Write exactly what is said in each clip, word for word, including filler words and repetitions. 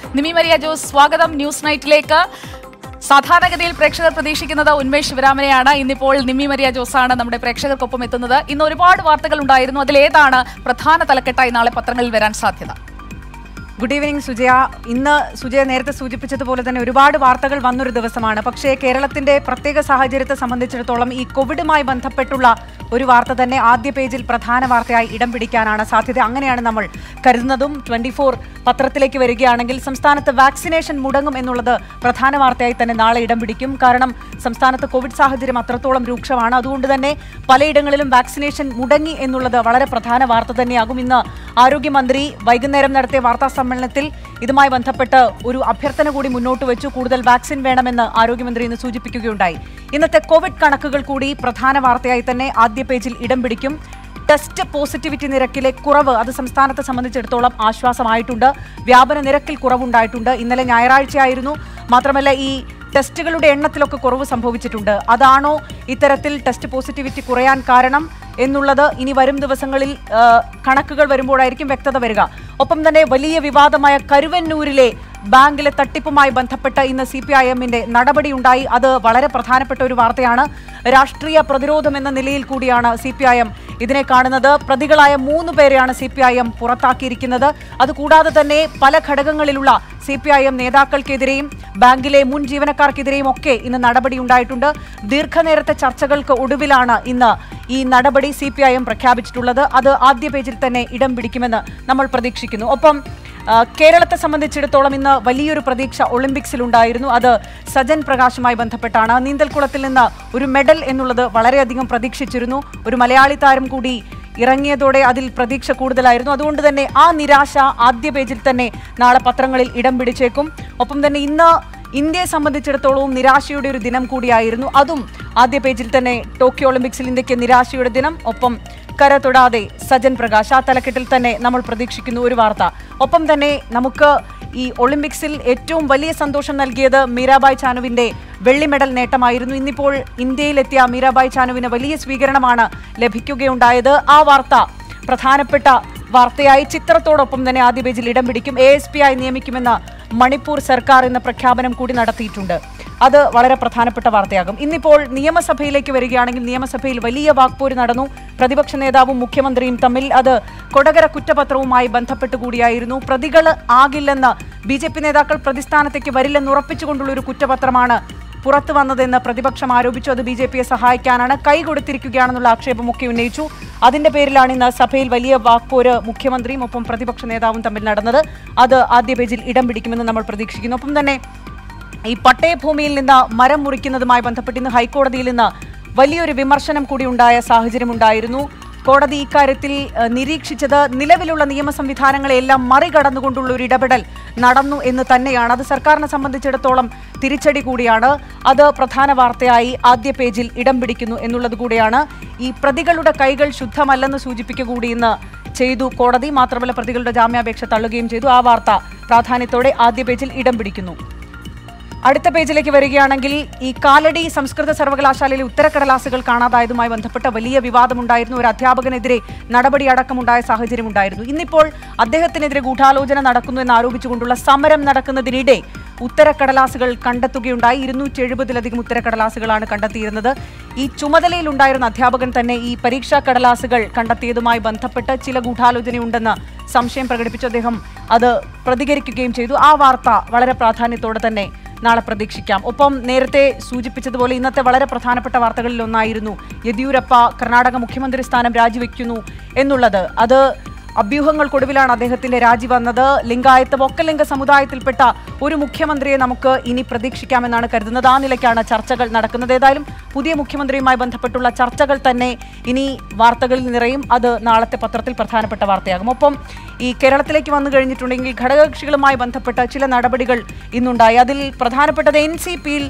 നിമി Maria Jose, സ്വാഗതം news നൈറ്റിലേക്ക്. സാധാരണഗതിയിൽ പ്രേക്ഷകർ പ്രതീക്ഷിക്കുന്നത് ഉന്മേഷ് ശിവരാമനെയാണ്. ഇന്നിപ്പോൾ നിമി മരിയ ജോസാണ് നമ്മുടെ പ്രേക്ഷകർക്കൊപ്പം എത്തുന്നത്. ഇന്ന് ഒരുപാട് വാർത്തകൾ ഉണ്ടായിരുന്നു. അതിലേതാണ് പ്രധാന തലക്കെട്ടായി നാളെ പത്രങ്ങളിൽ വരാൻ സാധ്യത? Good evening Sujaya. ഇന്ന് സുജയ നേരത്തെ സൂചിപ്പിച്ചതുപോലെ തന്നെ ഒരുപാട് വാർത്തകൾ വന്നൊരു ദിവസമാണ്. പക്ഷേ കേരളത്തിന്റെ പ്രത്യേക സാഹചര്യത്തെ സംബന്ധിച്ചിടത്തോളം ഈ കോവിഡുമായി ബന്ധപ്പെട്ടുള്ള ഒരു വാർത്ത തന്നെ ആദ്യ പേജിൽ പ്രധാന വാർത്തയായി ഇടം പിടിക്കാനാണ് സാധ്യത. അങ്ങനെയാണ് നമ്മൾ കരുതുന്നതും. ട്വന്റി ഫോർ പത്രത്തിലേക്ക് വരികയാണെങ്കിൽ സംസ്ഥാനത്ത് വാക്സിനേഷൻ മുടങ്ങും എന്നുള്ളത് പ്രധാന വാർത്തയായി തന്നെ നാളെ ഇടം പിടിക്കും. കാരണം സംസ്ഥാനത്ത് കോവിഡ് സാഹചര്യം അത്രത്തോളം രൂക്ഷമാണ്. അതുകൊണ്ട് തന്നെ പലയിടങ്ങളിലും വാക്സിനേഷൻ മുടങ്ങി എന്നുള്ളത് വളരെ പ്രധാന വാർത്ത തന്നെയാകും. ഇന്ന് ആരോഗ്യമന്ത്രി വൈകുന്നേരം നടത്തിയ വാർത്താ സമ്മേളനത്തിൽ ഇതുമായി ബന്ധപ്പെട്ട് ഒരു അഭ്യർത്ഥന കൂടി മുന്നോട്ട് വെച്ചു. കൂടുതൽ വാക്സിൻ വേണമെന്ന് ആരോഗ്യമന്ത്രി ഇന്ന് സൂചിപ്പിക്കുകയുണ്ടായി. ഇന്നത്തെ കോവിഡ് കണക്കുകൾ കൂടി പ്രധാന വാർത്തയായി തന്നെ ആദ്യ പേജിൽ ഇടം പിടിക്കും. ടെസ്റ്റ് പോസിറ്റിവിറ്റി നിരക്കിലെ കുറവ് അത് സംസ്ഥാനത്തെ സംബന്ധിച്ചിടത്തോളം ആശ്വാസമായിട്ടുണ്ട്. വ്യാപന നിരക്കിൽ കുറവുണ്ടായിട്ടുണ്ട്. ഇന്നലെ ഞായറാഴ്ചയായിരുന്നു. മാത്രമല്ല ഈ ടെസ്റ്റുകളുടെ എണ്ണത്തിലൊക്കെ കുറവ് സംഭവിച്ചിട്ടുണ്ട്. അതാണോ ഇത്തരത്തിൽ ടെസ്റ്റ് പോസിറ്റിവിറ്റി കുറയാൻ കാരണം എന്നുള്ളത് ഇനി വരും ദിവസങ്ങളിൽ കണക്കുകൾ വരുമ്പോഴായിരിക്കും വ്യക്തത വരിക. ഒപ്പം തന്നെ വലിയ വിവാദമായ കരുവന്നൂരിലെ ബാങ്കിലെ തട്ടിപ്പുമായി ബന്ധപ്പെട്ട് ഇന്ന് സി പി ഐ എമ്മിന്റെ നടപടിയുണ്ടായി. അത് വളരെ പ്രധാനപ്പെട്ട ഒരു വാർത്തയാണ്. രാഷ്ട്രീയ പ്രതിരോധം എന്ന നിലയിൽ കൂടിയാണ് സി പി ഐ എം ഇതിനെ കാണുന്നത്. പ്രതികളായ മൂന്ന് പേരെയാണ് സി പി ഐ എം പുറത്താക്കിയിരിക്കുന്നത്. അതുകൂടാതെ തന്നെ പല ഘടകങ്ങളിലുള്ള സി പി ഐ എം നേതാക്കൾക്കെതിരെയും ബാങ്കിലെ മുൻ ജീവനക്കാർക്കെതിരെയും ഒക്കെ ഇന്ന് നടപടി ഉണ്ടായിട്ടുണ്ട്. ദീർഘനേരത്തെ ചർച്ചകൾക്ക് ഒടുവിലാണ് ഇന്ന് ഈ നടപടി സി പി ഐ എം പ്രഖ്യാപിച്ചിട്ടുള്ളത്. അത് ആദ്യ പേജിൽ തന്നെ ഇടം പിടിക്കുമെന്ന് നമ്മൾ പ്രതീക്ഷിക്കുന്നു. ഒപ്പം കേരളത്തെ സംബന്ധിച്ചിടത്തോളം ഇന്ന് വലിയൊരു പ്രതീക്ഷ ഒളിമ്പിക്സിലുണ്ടായിരുന്നു. അത് സജൻ പ്രകാശുമായി ബന്ധപ്പെട്ടാണ്. നീന്തൽക്കുളത്തിൽ നിന്ന് ഒരു മെഡൽ എന്നുള്ളത് വളരെയധികം പ്രതീക്ഷിച്ചിരുന്നു. ഒരു മലയാളി താരം കൂടി ഇറങ്ങിയതോടെ അതിൽ പ്രതീക്ഷ കൂടുതലായിരുന്നു. അതുകൊണ്ട് തന്നെ ആ നിരാശ ആദ്യ പേജിൽ തന്നെ നാളെ പത്രങ്ങളിൽ ഇടം പിടിച്ചേക്കും. ഒപ്പം തന്നെ ഇന്ന് ഇന്ത്യയെ സംബന്ധിച്ചിടത്തോളവും നിരാശയുടെ ഒരു ദിനം കൂടിയായിരുന്നു. അതും ആദ്യ പേജിൽ തന്നെ ടോക്കിയോ ഒളിമ്പിക്സിൽ ഇന്ത്യക്ക് നിരാശയുടെ ദിനം. ഒപ്പം കര തൊടാതെ സജൻ പ്രകാശ്, ആ തലക്കെട്ടിൽ തന്നെ നമ്മൾ പ്രതീക്ഷിക്കുന്നു ഒരു വാർത്ത. ഒപ്പം തന്നെ നമുക്ക് ഈ ഒളിമ്പിക്സിൽ ഏറ്റവും വലിയ സന്തോഷം നൽകിയത് മീരാബായ് ചാനുവിന്റെ വെള്ളി മെഡൽ നേട്ടമായിരുന്നു. ഇന്നിപ്പോൾ ഇന്ത്യയിലെത്തിയ മീരാബായ് ചാനുവിന് വലിയ സ്വീകരണമാണ് ലഭിക്കുകയുണ്ടായത്. ആ വാർത്ത പ്രധാനപ്പെട്ട വാർത്തയായി ചിത്രത്തോടൊപ്പം തന്നെ ആദ്യ പേജിൽ ഇടം പിടിക്കും. എ എസ് പി ആയി നിയമിക്കുമെന്ന് മണിപ്പൂർ സർക്കാർ എന്ന പ്രഖ്യാപനം കൂടി നടത്തിയിട്ടുണ്ട്. അത് വളരെ പ്രധാനപ്പെട്ട വാർത്തയാകും. ഇന്നിപ്പോൾ നിയമസഭയിലേക്ക് വരികയാണെങ്കിൽ നിയമസഭയിൽ വലിയ വാക്പോര് നടന്നു. പ്രതിപക്ഷ നേതാവും മുഖ്യമന്ത്രിയും തമ്മിൽ. അത് കൊടകര കുറ്റപത്രവുമായി ബന്ധപ്പെട്ട് കൂടിയായിരുന്നു. പ്രതികൾ ആകില്ലെന്ന് ബി ജെ പി നേതാക്കൾ പ്രതിസ്ഥാനത്തേക്ക് വരില്ലെന്ന് ഉറപ്പിച്ചുകൊണ്ടുള്ള ഒരു കുറ്റപത്രമാണ് പുറത്തു വന്നതെന്ന് പ്രതിപക്ഷം ആരോപിച്ചു. അത് ബി ജെ പിയെ സഹായിക്കാനാണ്, കൈ കൊടുത്തിരിക്കുകയാണെന്നുള്ള ആക്ഷേപമൊക്കെ ഉന്നയിച്ചു. അതിന്റെ പേരിലാണ് ഇന്ന് സഭയിൽ വലിയ വാക്പോര് മുഖ്യമന്ത്രിയും ഒപ്പം പ്രതിപക്ഷ നേതാവും തമ്മിൽ നടന്നത്. അത് ആദ്യ പേജിൽ ഇടം പിടിക്കുമെന്ന് നമ്മൾ പ്രതീക്ഷിക്കുന്നു. ഒപ്പം തന്നെ ഈ പട്ടയഭൂമിയിൽ നിന്ന് മരം മുറിക്കുന്നതുമായി ബന്ധപ്പെട്ട് ഇന്ന് ഹൈക്കോടതിയിൽ നിന്ന് വലിയൊരു വിമർശനം കൂടി ഉണ്ടായ സാഹചര്യമുണ്ടായിരുന്നു. കോടതി ഇക്കാര്യത്തിൽ നിരീക്ഷിച്ചത് നിലവിലുള്ള നിയമ സംവിധാനങ്ങളെല്ലാം മറികടന്നുകൊണ്ടുള്ള ഒരു ഇടപെടൽ നടന്നു എന്ന് തന്നെയാണ്. അത് സർക്കാരിനെ സംബന്ധിച്ചിടത്തോളം തിരിച്ചടി കൂടിയാണ്. അത് പ്രധാന വാർത്തയായി ആദ്യ പേജിൽ ഇടം പിടിക്കുന്നു എന്നുള്ളത് കൂടിയാണ്. ഈ പ്രതികളുടെ കൈകൾ ശുദ്ധമല്ലെന്ന് സൂചിപ്പിക്കുക കൂടി ഇന്ന് ചെയ്തു കോടതി. മാത്രമല്ല പ്രതികളുടെ ജാമ്യാപേക്ഷ തള്ളുകയും ചെയ്തു. ആ വാർത്ത പ്രാധാന്യത്തോടെ ആദ്യ പേജിൽ ഇടം പിടിക്കുന്നു. അടുത്ത പേജിലേക്ക് വരികയാണെങ്കിൽ ഈ കാലടി സംസ്കൃത സർവകലാശാലയിലെ ഉത്തരക്കടലാസുകൾ കാണാതായതുമായി ബന്ധപ്പെട്ട വലിയ വിവാദമുണ്ടായിരുന്നു. ഒരു അധ്യാപകനെതിരെ നടപടി അടക്കമുണ്ടായ സാഹചര്യമുണ്ടായിരുന്നു. ഇന്നിപ്പോൾ അദ്ദേഹത്തിനെതിരെ ഗൂഢാലോചന നടക്കുന്നു എന്ന് ആരോപിച്ചുകൊണ്ടുള്ള സമരം നടക്കുന്നതിനിടെ ഉത്തരക്കടലാസുകൾ കണ്ടെത്തുകയുണ്ടായി. ഇരുന്നൂറ്റി എഴുപതിലധികം ഉത്തരക്കടലാസുകളാണ് കണ്ടെത്തിയിരുന്നത്. ഈ ചുമതലയിലുണ്ടായിരുന്ന അധ്യാപകൻ തന്നെ ഈ പരീക്ഷാ കടലാസുകൾ കണ്ടെത്തിയതുമായി ബന്ധപ്പെട്ട് ചില ഗൂഢാലോചനയുണ്ടെന്ന് സംശയം പ്രകടിപ്പിച്ചു. അദ്ദേഹം അത് പ്രതികരിക്കുകയും ചെയ്തു. ആ വാർത്ത വളരെ പ്രാധാന്യത്തോടെ തന്നെ നാളെ പ്രതീക്ഷിക്കാം. ഒപ്പം നേരത്തെ സൂചിപ്പിച്ചതുപോലെ ഇന്നത്തെ വളരെ പ്രധാനപ്പെട്ട വാർത്തകളിൽ ഒന്നായിരുന്നു യെദ്യൂരപ്പ കർണാടക മുഖ്യമന്ത്രി സ്ഥാനം രാജിവെക്കുന്നു എന്നുള്ളത്. അത് അഭ്യൂഹങ്ങൾക്കൊടുവിലാണ് അദ്ദേഹത്തിന്റെ രാജി വന്നത്. ലിംഗായത്ത് ഒക്കലിംഗ സമുദായത്തിൽപ്പെട്ട ഒരു മുഖ്യമന്ത്രിയെ നമുക്ക് ഇനി പ്രതീക്ഷിക്കാമെന്നാണ് കരുതുന്നത്. ആ നിലയ്ക്കാണ് ചർച്ചകൾ നടക്കുന്നത്. ഏതായാലും പുതിയ മുഖ്യമന്ത്രിയുമായി ബന്ധപ്പെട്ടുള്ള ചർച്ചകൾ തന്നെ ഇനി വാർത്തകളിൽ നിറയും. അത് നാളത്തെ പത്രത്തിൽ പ്രധാനപ്പെട്ട വാർത്തയാകും. ഒപ്പം ഈ കേരളത്തിലേക്ക് വന്നു കഴിഞ്ഞിട്ടുണ്ടെങ്കിൽ ഘടകകക്ഷികളുമായി ബന്ധപ്പെട്ട ചില നടപടികൾ ഇന്നുണ്ടായി. അതിൽ പ്രധാനപ്പെട്ടത് എൻ സി പിയിൽ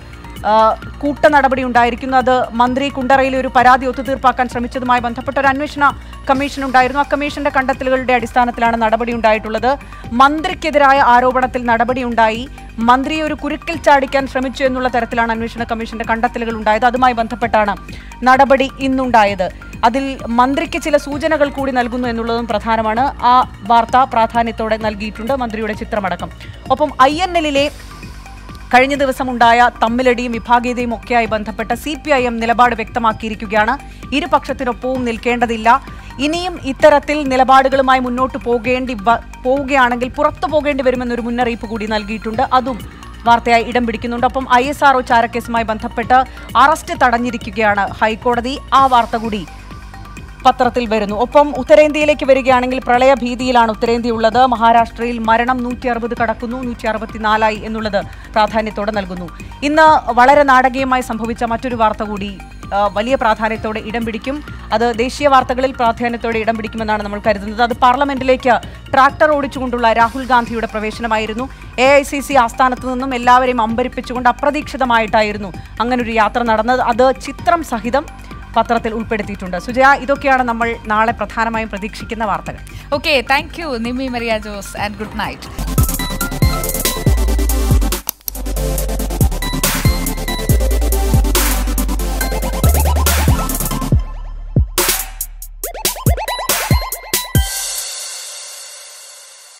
കൂട്ട നടപടി ഉണ്ടായിരിക്കുന്നു. അത് മന്ത്രി കുണ്ടറയിലെ ഒരു പരാതി ഒത്തുതീർപ്പാക്കാൻ ശ്രമിച്ചതുമായി ബന്ധപ്പെട്ട ഒരു അന്വേഷണ കമ്മീഷൻ ഉണ്ടായിരുന്നു. ആ കമ്മീഷന്റെ കണ്ടെത്തലുകളുടെ അടിസ്ഥാനത്തിലാണ് നടപടി ഉണ്ടായിട്ടുള്ളത്. മന്ത്രിക്കെതിരായ ആരോപണത്തിൽ നടപടിയുണ്ടായി. മന്ത്രിയെ ഒരു കുരുക്കിൽ ചാടിക്കാൻ ശ്രമിച്ചു എന്നുള്ള തരത്തിലാണ് അന്വേഷണ കമ്മീഷന്റെ കണ്ടെത്തലുകൾ ഉണ്ടായത്. അതുമായി ബന്ധപ്പെട്ടാണ് നടപടി ഇന്നുണ്ടായത്. അതിൽ മന്ത്രിക്ക് ചില സൂചനകൾ കൂടി നൽകുന്നു എന്നുള്ളതും പ്രധാനമാണ്. ആ വാർത്ത പ്രാധാന്യത്തോടെ നൽകിയിട്ടുണ്ട്, മന്ത്രിയുടെ ചിത്രമടക്കം. ഒപ്പം ഐ എൻ എല്ലിലെ കഴിഞ്ഞ ദിവസമുണ്ടായ തമ്മിലടിയും വിഭാഗീയതയും ഒക്കെയായി ബന്ധപ്പെട്ട സി പി ഐ എം നിലപാട് വ്യക്തമാക്കിയിരിക്കുകയാണ്. ഇരുപക്ഷത്തിനൊപ്പവും നിൽക്കേണ്ടതില്ല, ഇനിയും ഇത്തരത്തിൽ നിലപാടുകളുമായി മുന്നോട്ട് പോകേണ്ടി പോവുകയാണെങ്കിൽ പുറത്തു പോകേണ്ടി വരുമെന്നൊരു മുന്നറിയിപ്പ് കൂടി നൽകിയിട്ടുണ്ട്. അതും വാർത്തയായി ഇടം പിടിക്കുന്നുണ്ട്. ഒപ്പം ഐ എസ് ആർ ഒ ചാരക്കേസുമായി ബന്ധപ്പെട്ട് അറസ്റ്റ് തടഞ്ഞിരിക്കുകയാണ് ഹൈക്കോടതി. ആ വാർത്ത കൂടി പത്രത്തിൽ വരുന്നു. ഒപ്പം ഉത്തരേന്ത്യയിലേക്ക് വരികയാണെങ്കിൽ പ്രളയഭീതിയിലാണ് ഉത്തരേന്ത്യ ഉള്ളത്. മഹാരാഷ്ട്രയിൽ മരണം നൂറ്റി അറുപത് കടക്കുന്നു, നൂറ്റി അറുപത്തിനാലായി എന്നുള്ളത് പ്രാധാന്യത്തോടെ നൽകുന്നു. ഇന്ന് വളരെ നാടകീയമായി സംഭവിച്ച മറ്റൊരു വാർത്ത കൂടി വലിയ പ്രാധാന്യത്തോടെ ഇടം പിടിക്കും. അത് ദേശീയ വാർത്തകളിൽ പ്രാധാന്യത്തോടെ ഇടം പിടിക്കുമെന്നാണ് നമ്മൾ കരുതുന്നത്. അത് പാർലമെന്റിലേക്ക് ട്രാക്ടർ ഓടിച്ചുകൊണ്ടുള്ള രാഹുൽ ഗാന്ധിയുടെ പ്രവേശനമായിരുന്നു. എ ഐ സി സി ആസ്ഥാനത്ത് നിന്നും എല്ലാവരെയും അമ്പരിപ്പിച്ചുകൊണ്ട് അപ്രതീക്ഷിതമായിട്ടായിരുന്നു അങ്ങനൊരു യാത്ര നടന്നത്. അത് ചിത്രം സഹിതം പത്രത്തിൽ ഉൾപ്പെടുത്തിയിട്ടുണ്ട്. സുജയ, ഇതൊക്കെയാണ് നമ്മൾ നാളെ പ്രധാനമായും പ്രതീക്ഷിക്കുന്ന വാർത്തകൾ. Okay, thank you Nimmi Maria Jose and good night.